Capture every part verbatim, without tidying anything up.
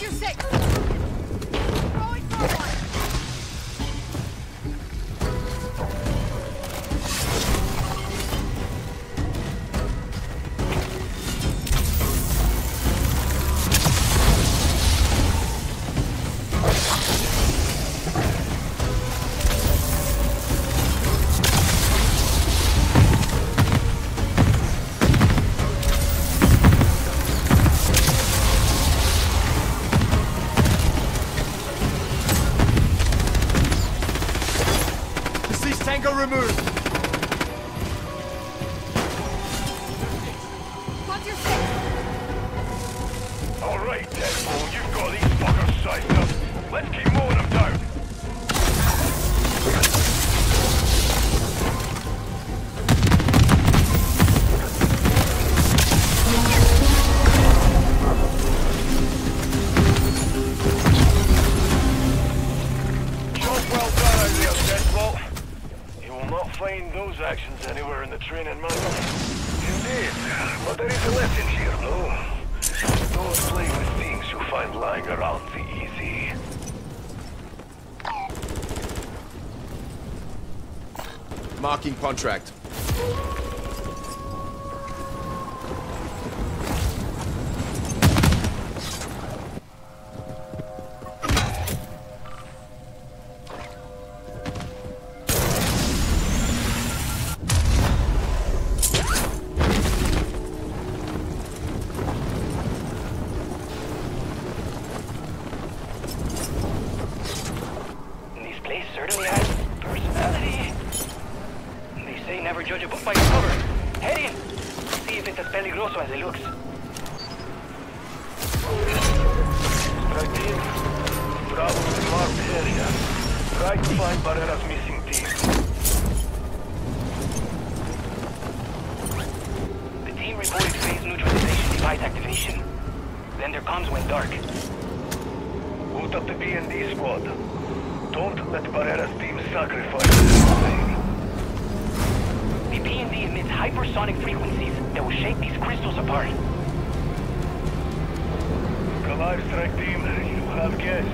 your six. Going forward. Tango removed. Got your six. All right, Deadpool, you've got these fuckers sized up. Let's keep mowing them down. Job well done out there, Deadpool. Find those actions anywhere in the training manual. Indeed, but there is a lesson here, no? Don't play with things you find lying around the easy. Marking contract. Certainly has personality. They say never judge a book by its cover. Head in. See if it's as peligroso as it looks. Strike team. Probably marked area. Try to find Barrera's missing team. The team reported phase neutralization device activation. Then their comms went dark. Boot up the B and D squad. Don't let Barrera's team sacrifice this thing. The P and D emits hypersonic frequencies that will shake these crystals apart. Alive, strike team. You have guests.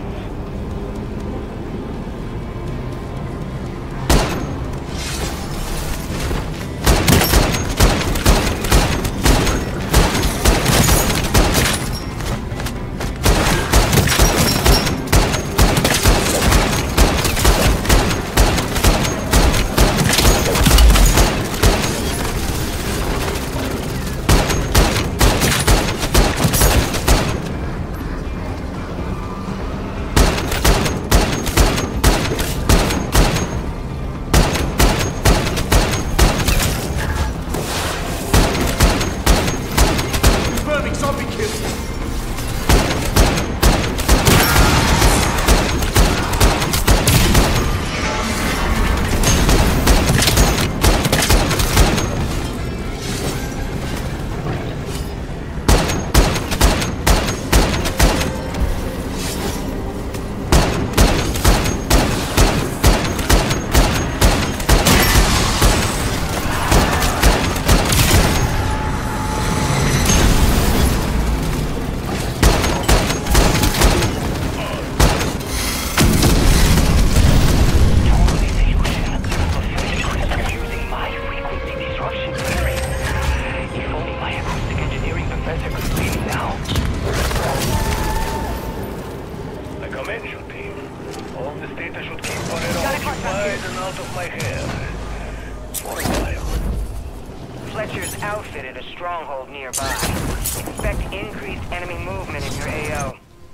Outfitted a stronghold nearby. Expect increased enemy movement in your A O.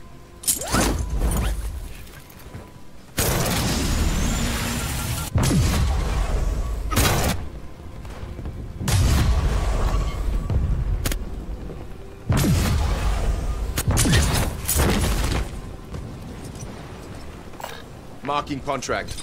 Marking contract.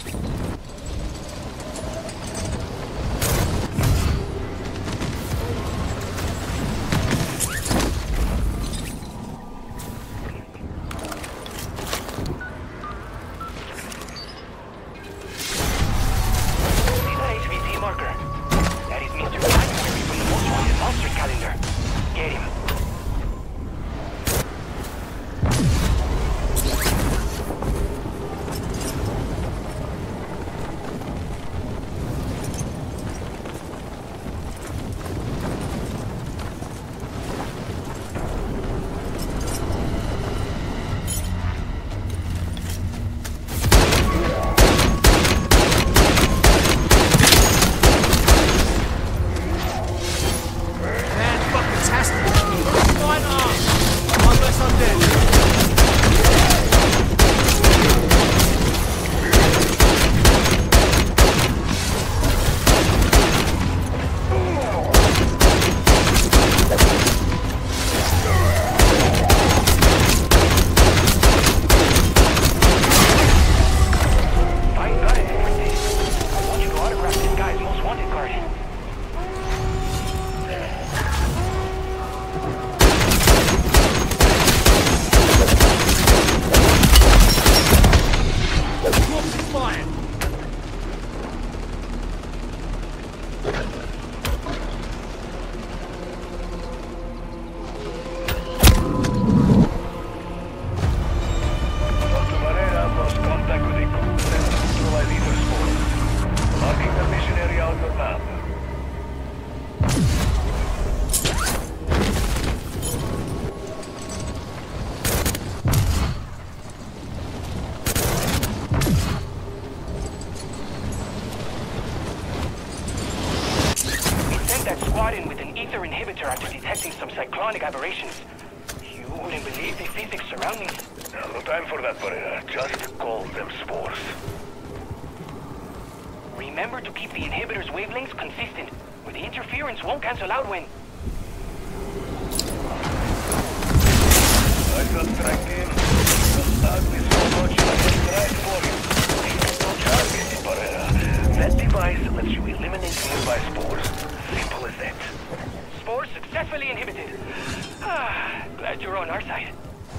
electronic aberrations. You wouldn't believe the physics surroundings. No time for that, Pereira. Just call them spores. Remember to keep the inhibitor's wavelengths consistent, or the interference won't cancel out when... I got strike in. Just ask me so much I can strike for you. There's no target, Pereira. That device lets you eliminate nearby spores. Simple as that. Spores successfully inhibited. Ah, glad you're on our side.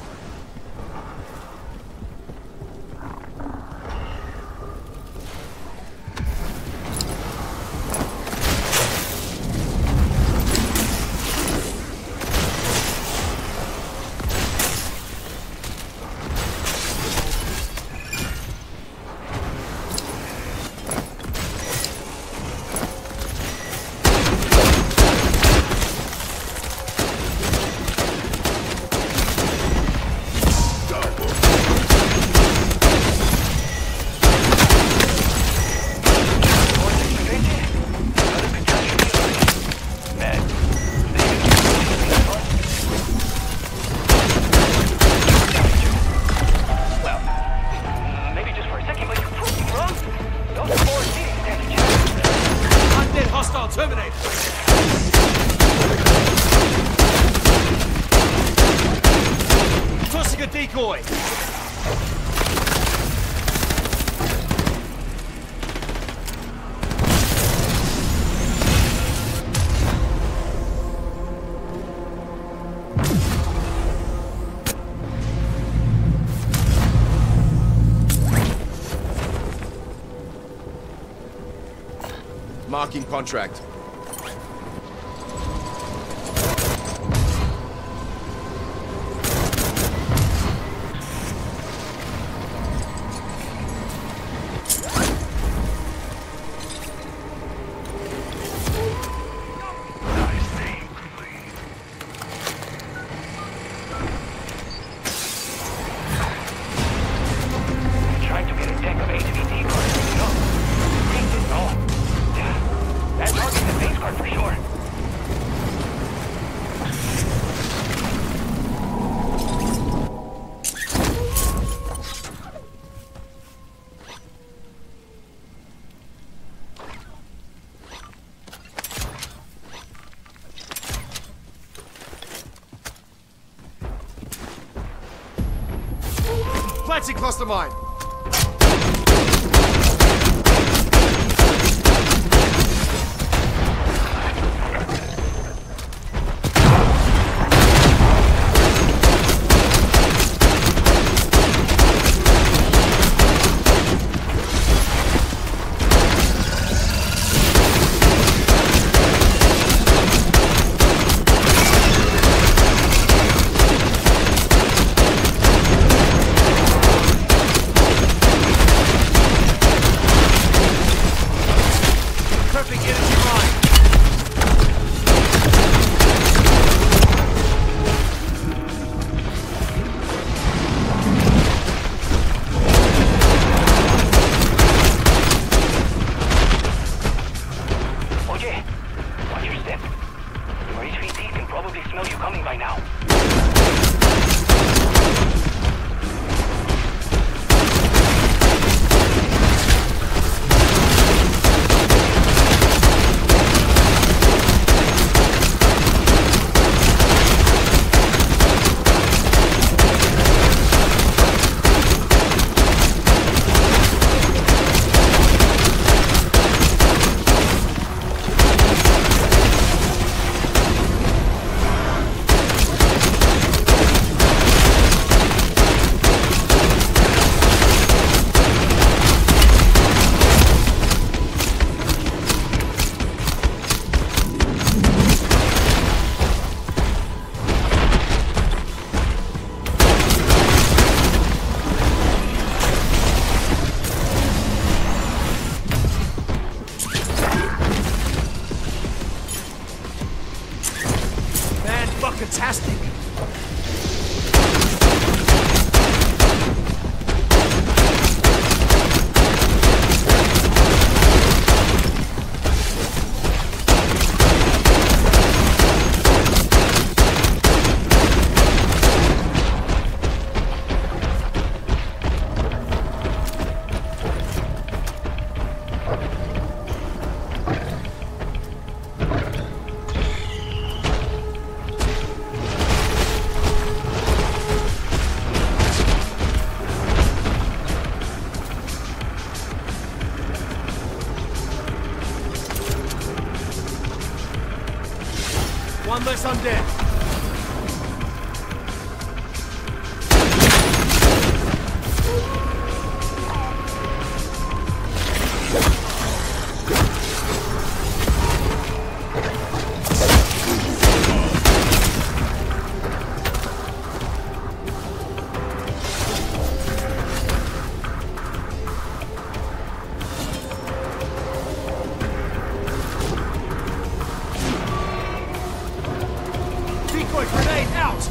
Decoy! Marking contract. Planting cluster mine! less undead. Decoy grenade out!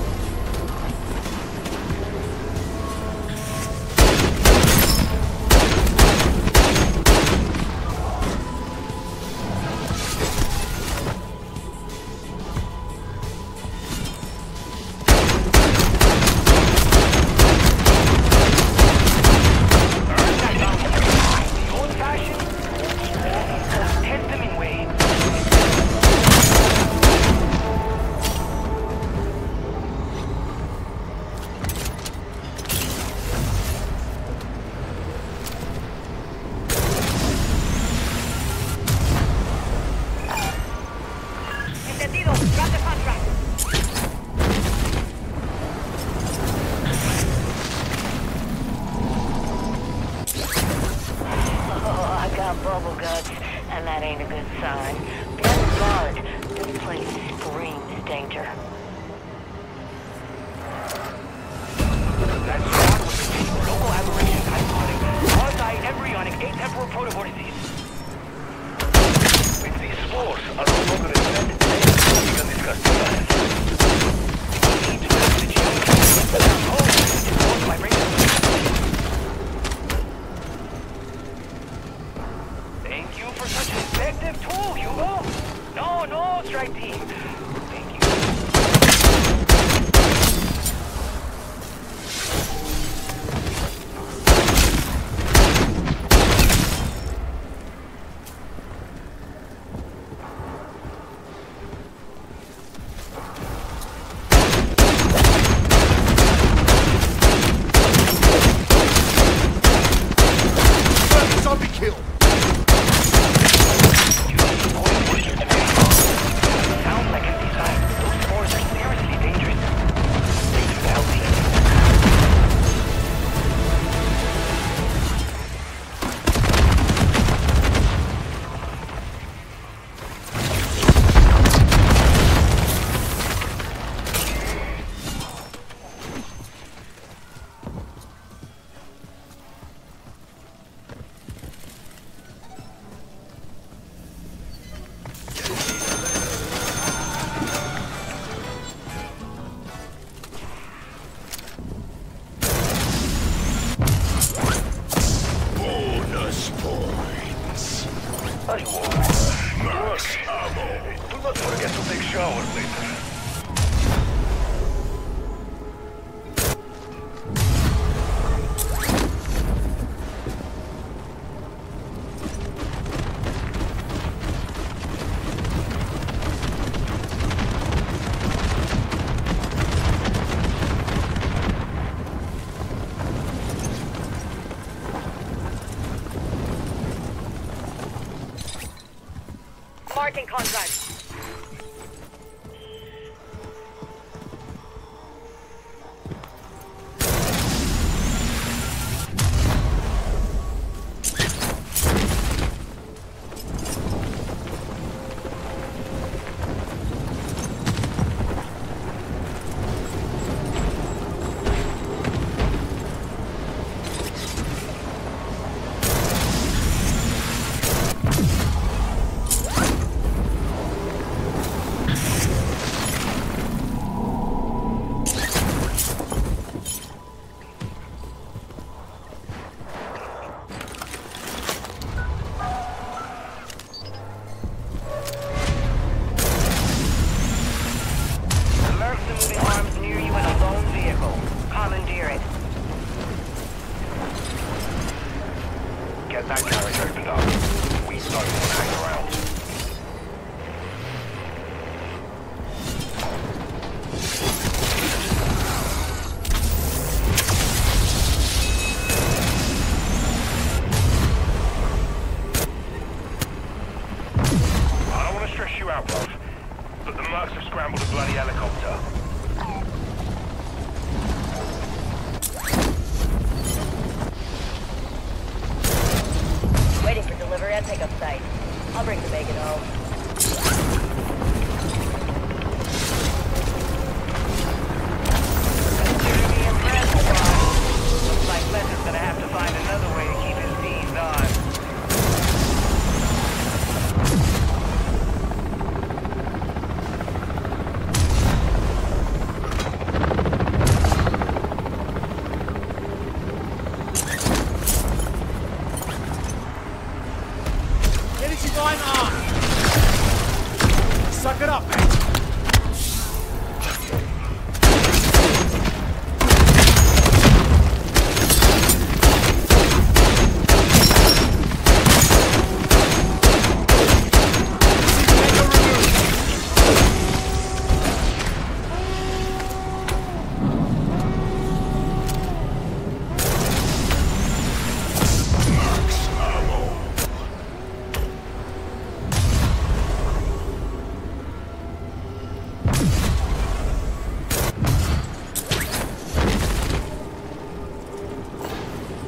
Entendido. Grab the contract. Oh, I got bubble guts, and that ain't a good sign. Be on guard. This place screams danger. That squad was a local aberration iconic. Quasi embryonic atemporal protovortices. If these spores are no longer infected, we can discuss the plan. We need to move the geometry. But our home is caused by radiation. Thank you for such an effective tool, Hugo. No, no, strike team. Thank you. Zombie kill! Sounds like empty sign. Those spores are seriously dangerous. Thanks for the help, team. Hey, whoa. Look, do not forget to take shower later. Marking contract. Get that carriage opened up. We don't want to hang around. I don't want to stress you out, love, but the mercs have scrambled the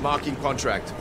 Marking contract.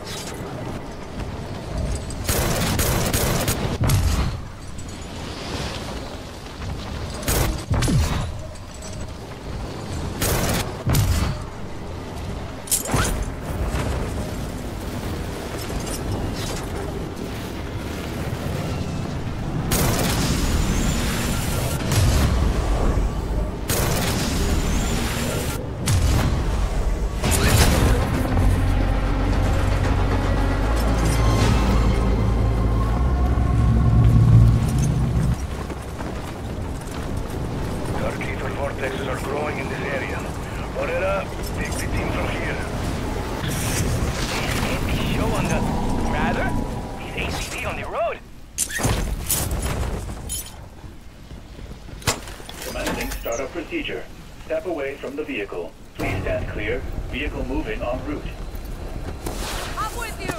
Procedure. Step away from the vehicle. Please stand clear. Vehicle moving en route. I'm with you!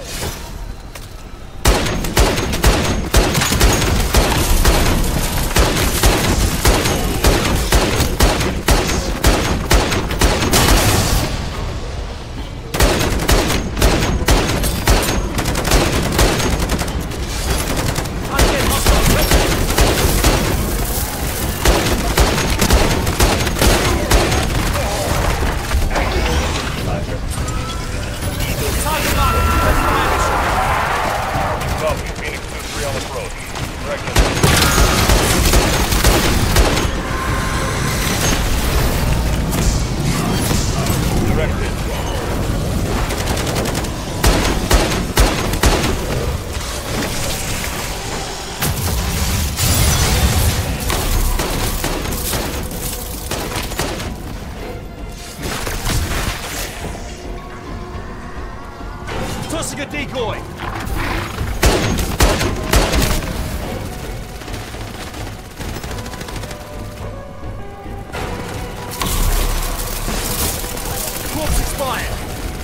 Tossing a decoy! Corpse expired!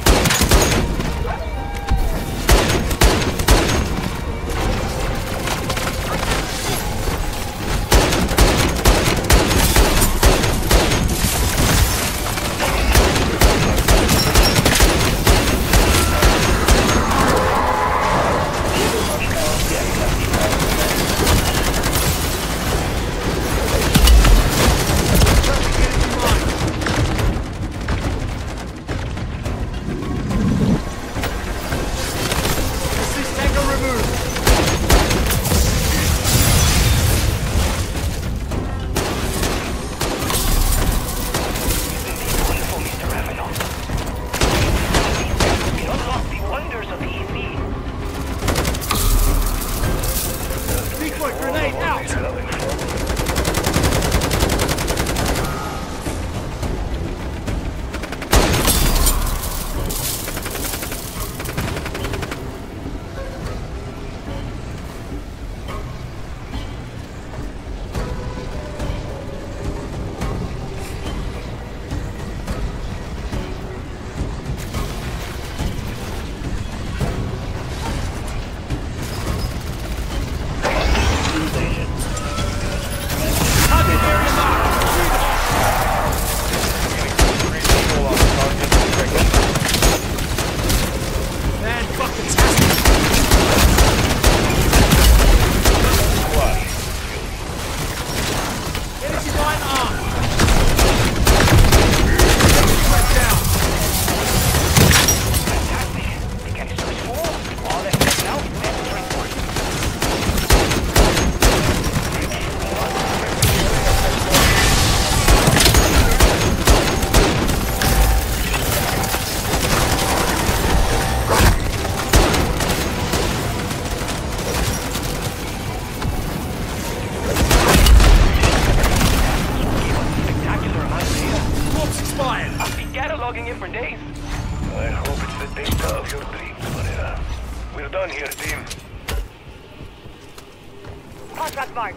Contract marked.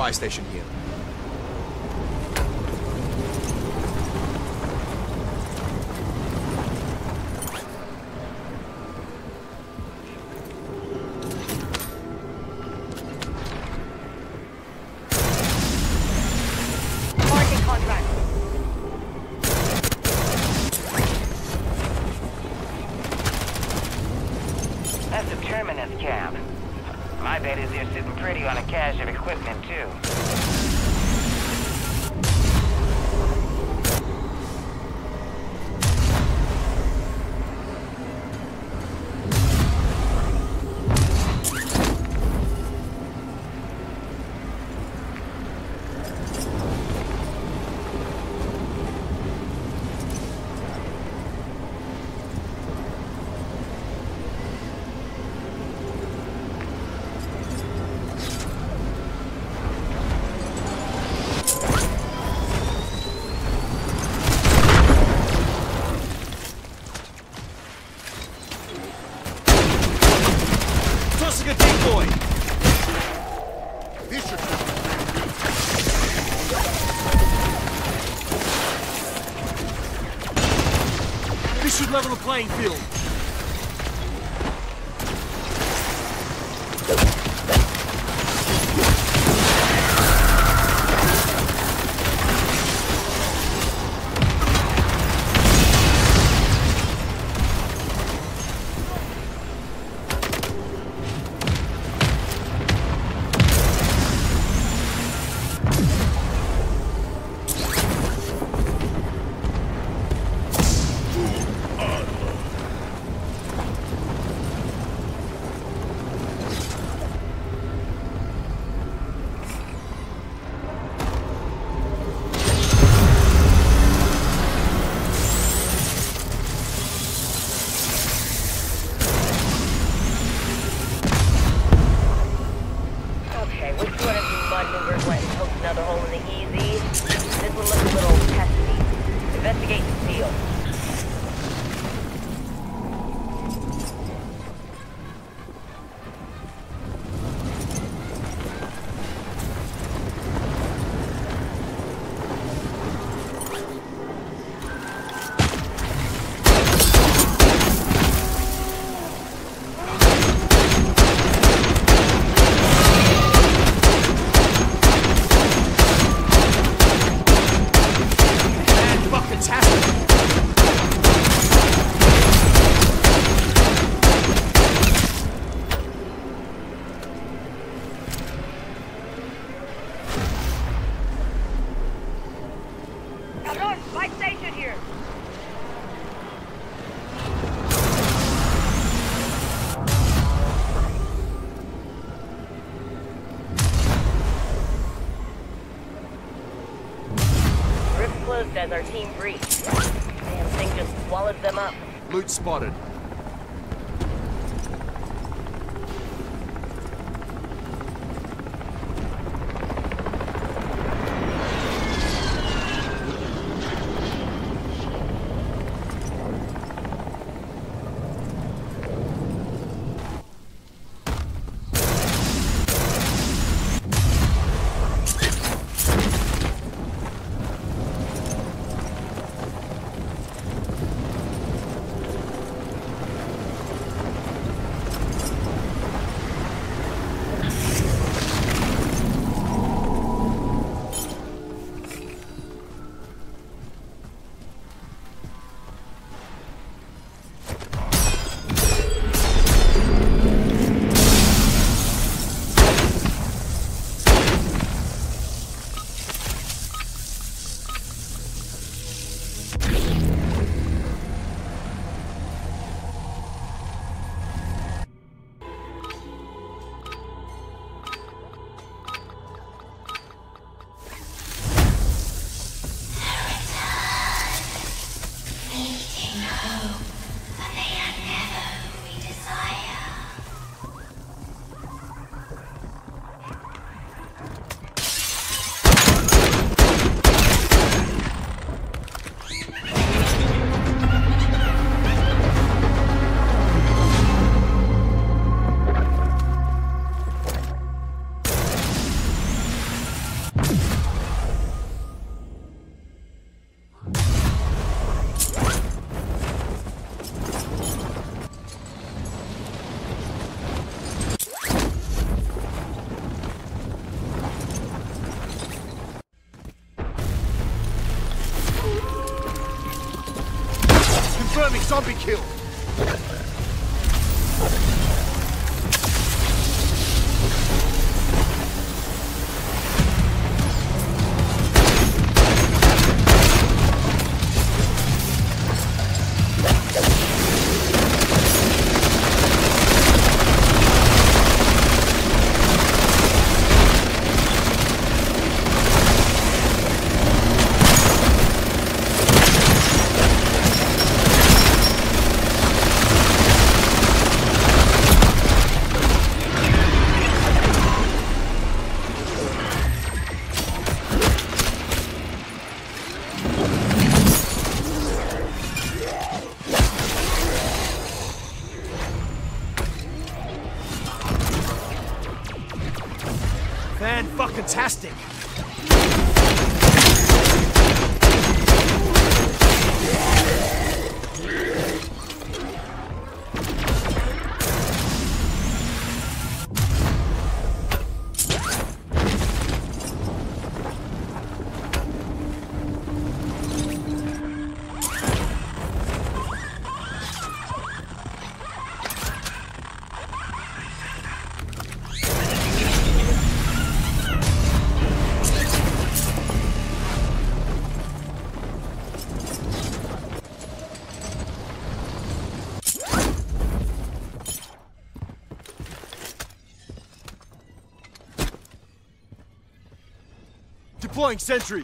supply station here. Market contract. That's a terminus cab. My bet is they're sitting pretty on a cache of equipment, too. Tossing a decoy! This should This should level the playing field. Okay, which one of you mud movers went and poked another hole in the easy? This one looks a little pesky. Investigate the seal. Cabron, fight station here. Rift closed as our team breached. Damn thing just swallowed them up. Loot spotted. zombie kill. Fan-fucking-tastic! Deploying sentry.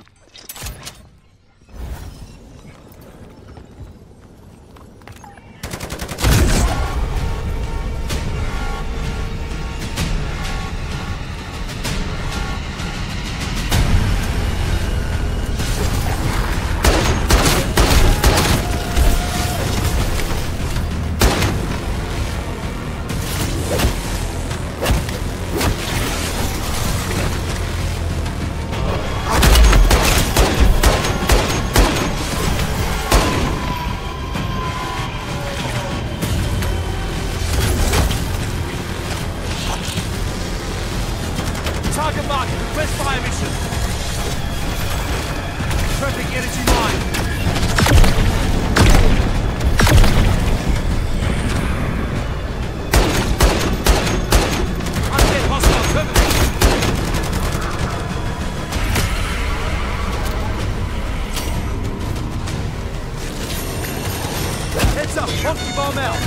Target mark, request fire mission. Traffic energy mine. Undead hostile terminated. Heads up, monkey bomb out.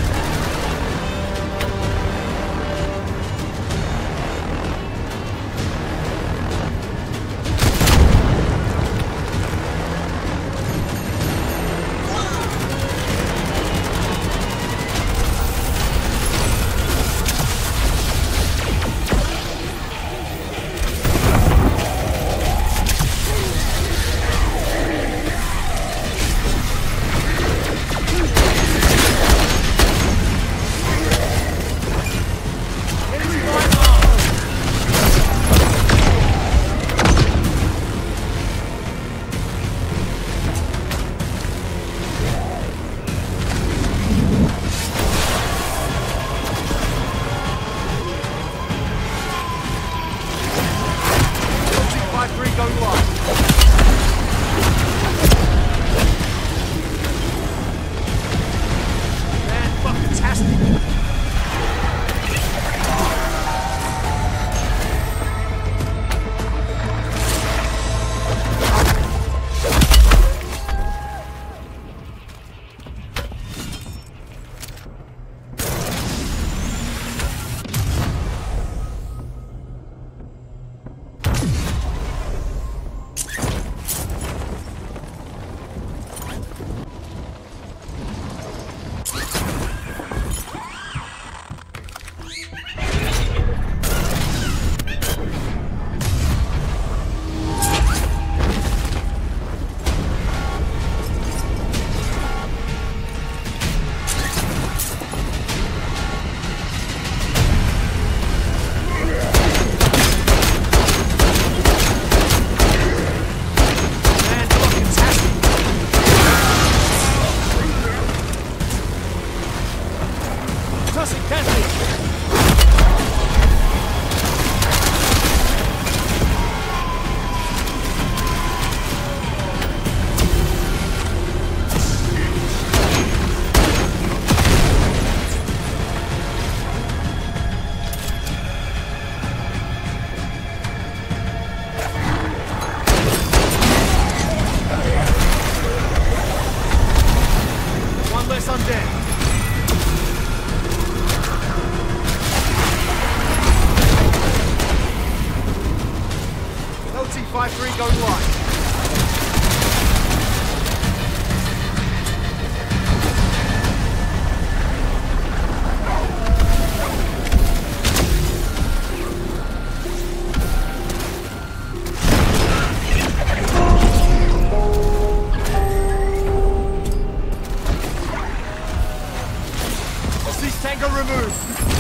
Cease tango removed.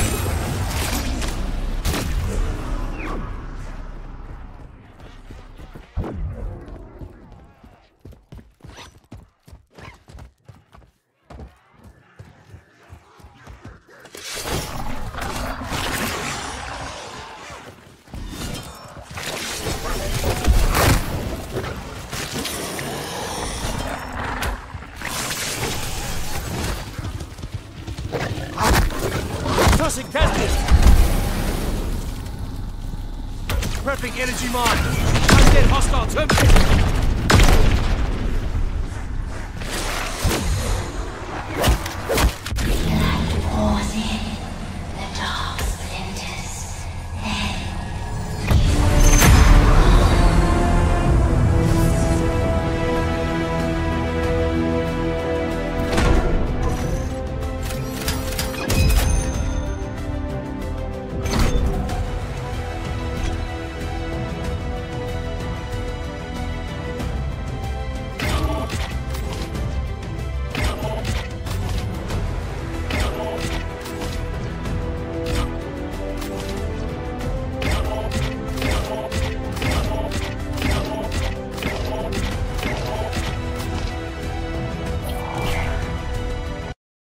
Tossing catalyst. Prepping energy mine. Undead hostile terminated.